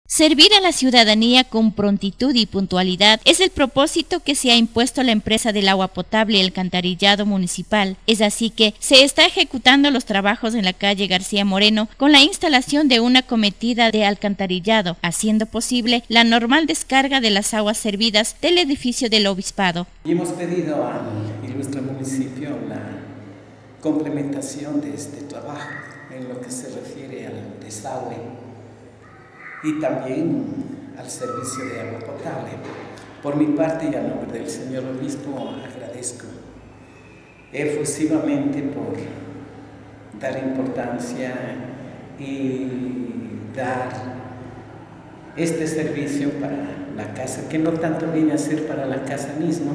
Servir a la ciudadanía con prontitud y puntualidad es el propósito que se ha impuesto la empresa del agua potable y el alcantarillado municipal. Es así que se está ejecutando los trabajos en la calle García Moreno con la instalación de una cometida de alcantarillado, haciendo posible la normal descarga de las aguas servidas del edificio del obispado. Y hemos pedido al ilustre municipio la complementación de este trabajo en lo que se refiere al desagüe y también al servicio de agua potable. Por mi parte y a nombre del señor obispo agradezco efusivamente por dar importancia y dar este servicio para la casa, que no tanto viene a ser para la casa misma,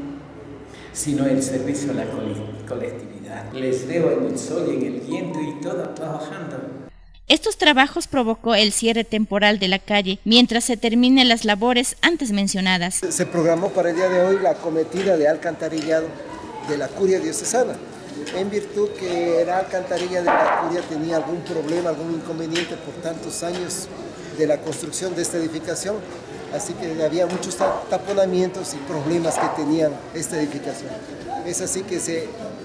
sino el servicio a la colectividad. Les veo en el sol y en el viento y todo trabajando. Estos trabajos provocó el cierre temporal de la calle mientras se terminen las labores antes mencionadas. Se programó para el día de hoy la cometida de alcantarillado de la curia diocesana, en virtud que la alcantarilla de la curia tenía algún problema, algún inconveniente por tantos años de la construcción de esta edificación, así que había muchos taponamientos y problemas que tenían esta edificación. Es así que se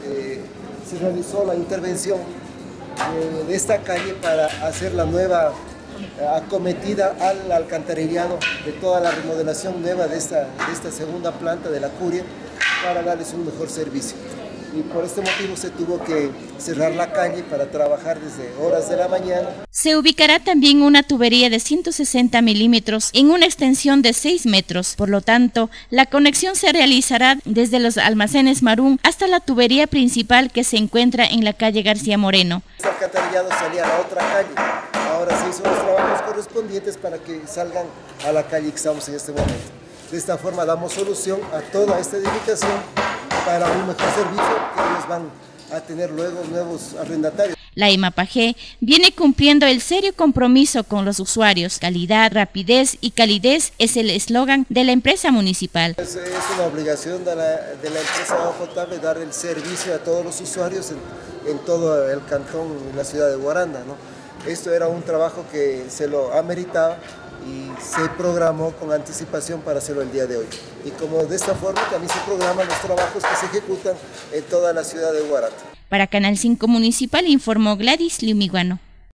realizó la intervención de esta calle para hacer la nueva acometida al alcantarillado de toda la remodelación nueva de esta segunda planta de la curia para darles un mejor servicio. Y por este motivo se tuvo que cerrar la calle para trabajar desde horas de la mañana. Se ubicará también una tubería de 160 milímetros en una extensión de 6 metros. Por lo tanto, la conexión se realizará desde los almacenes Marún hasta la tubería principal que se encuentra en la calle García Moreno. Este alcantarillado salía a la otra calle. Ahora se hizo los trabajos correspondientes para que salgan a la calle que estamos en este momento. De esta forma damos solución a toda esta edificación para un mejor servicio que ellos van a tener luego nuevos arrendatarios. La EMAPAG viene cumpliendo el serio compromiso con los usuarios. Calidad, rapidez y calidez es el eslogan de la empresa municipal. Es una obligación de la empresa de agua potable dar el servicio a todos los usuarios en todo el cantón, en la ciudad de Huaranda, ¿no? Esto era un trabajo que se lo ameritaba y se programó con anticipación para hacerlo el día de hoy. Y como de esta forma también se programan los trabajos que se ejecutan en toda la ciudad de Huaranda. Para Canal 5 Municipal informó Gladys Liumiguano.